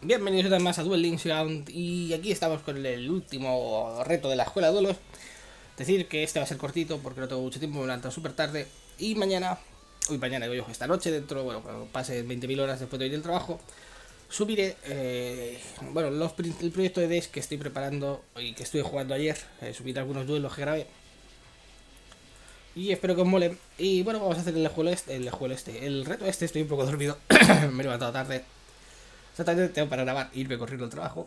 Bienvenidos una vez más a Duel Links Ground y aquí estamos con el último reto de la escuela de duelos. Decir que este va a ser cortito porque no tengo mucho tiempo, me levanto súper tarde y mañana, digo yo, esta noche dentro, cuando pase 20.000 horas después de ir del trabajo, subiré, el proyecto de DES que estoy preparando y que estuve jugando ayer, subiré algunos duelos que grabé. Y espero que os mole. Y bueno, vamos a hacer el reto este, estoy un poco dormido, me he levantado tarde. Exactamente, tengo para grabar, irme corriendo al trabajo.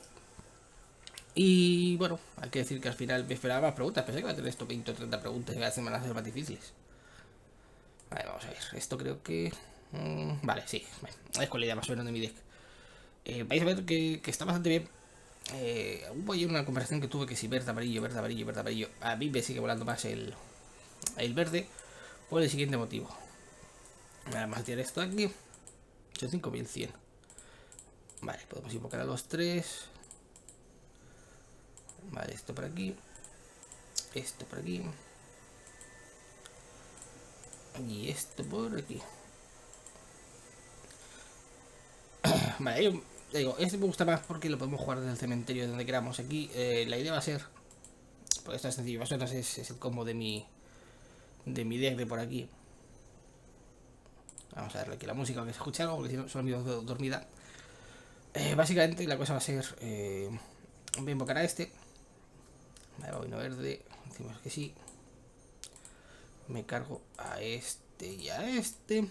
Y bueno, hay que decir que al final me esperaba más preguntas. Pensé que iba a tener esto 20 o 30 preguntas y cada semana van a ser más difíciles. Vale, vamos a ver. Esto creo que... vale, sí. Vale. Es con la idea más o menos de mi deck. Vais a ver que está bastante bien. Hubo ayer una conversación que tuve que si verde, amarillo, verde, amarillo, verde, amarillo. A mí me sigue volando más el verde por el siguiente motivo. Vamos a tirar esto de aquí. 85.100. Vale, podemos invocar a los tres. Vale, esto por aquí. Esto por aquí. Y esto por aquí. Vale, yo digo, este me gusta más porque lo podemos jugar desde el cementerio de donde queramos. Aquí la idea va a ser, pues esto es sencillo, más o menos es el combo de mi deck de por aquí. Vamos a darle aquí la música que se escuche algo, porque si no solo me dormida. Básicamente la cosa va a ser, voy a invocar a este. Vale, voy no verde, decimos que sí. Me cargo a este y a este.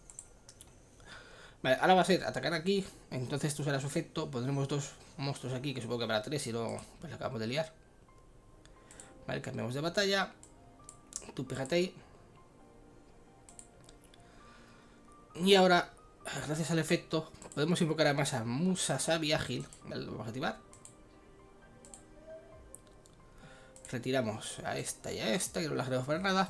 Vale, ahora va a ser atacar aquí. Entonces esto será su efecto. Pondremos dos monstruos aquí, que supongo que para tres y luego pues acabamos de liar. Vale, cambiamos de batalla. Tú pégate ahí. Y ahora, gracias al efecto, podemos invocar además a Musasabi ágil. Vale, lo vamos a activar. Retiramos a esta y a esta, que no las queremos para nada.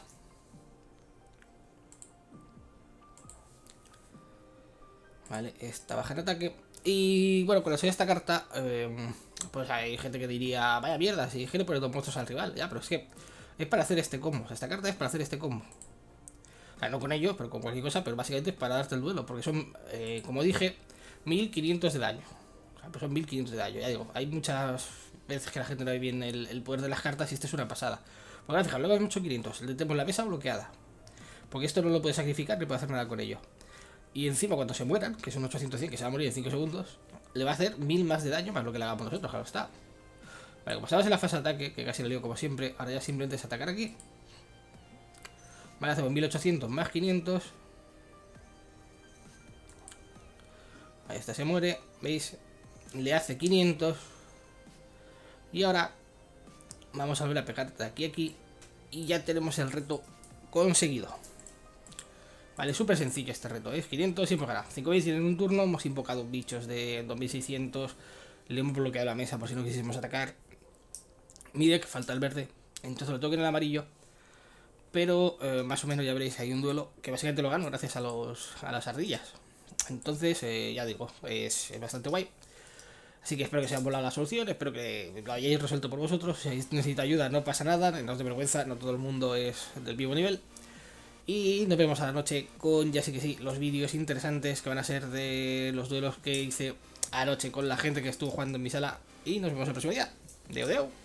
Vale, esta baja en ataque. Y bueno, cuando sale esta carta, pues hay gente que diría, vaya mierda, si quiere poner dos monstruos al rival. Ya, pero es que es para hacer este combo. O sea, esta carta es para hacer este combo. O sea, no con ellos, pero con cualquier cosa, pero básicamente es para darte el duelo. Porque son, como dije, 1500 de daño. O sea, pues son 1500 de daño. Ya digo, hay muchas veces que la gente no ve bien el poder de las cartas y esto es una pasada. Porque ahora, fijaos, luego hay 8500. Le tenemos la mesa bloqueada. Porque esto no lo puede sacrificar ni puede hacer nada con ello. Y encima cuando se mueran, que son 800 que se va a morir en 5 segundos, le va a hacer 1000 más de daño más lo que le hagamos nosotros, claro está. Vale, como estamos en la fase de ataque, que casi lo lío como siempre, ahora ya simplemente es atacar aquí. Vale, hacemos 1800 más 500. Ahí está, se muere, ¿veis? Le hace 500. Y ahora vamos a volver a pegar de aquí a aquí. Y ya tenemos el reto conseguido. Vale, súper sencillo este reto, ¿eh? 500 invocará 5000 en un turno, hemos invocado bichos de 2600, le hemos bloqueado la mesa por si no quisiésemos atacar. Mi deck falta el verde, entonces lo tengo que en el amarillo, pero más o menos ya veréis, hay un duelo que básicamente lo gano gracias a las ardillas. Entonces, ya digo, es bastante guay. Así que espero que se haya volado la solución, espero que lo hayáis resuelto por vosotros. Si necesita ayuda, no pasa nada, no os dé vergüenza, no todo el mundo es del mismo nivel. Y nos vemos a la noche con, ya sé que sí, los vídeos interesantes que van a ser de los duelos que hice anoche con la gente que estuvo jugando en mi sala. Y nos vemos el próximo día. Deo, deo.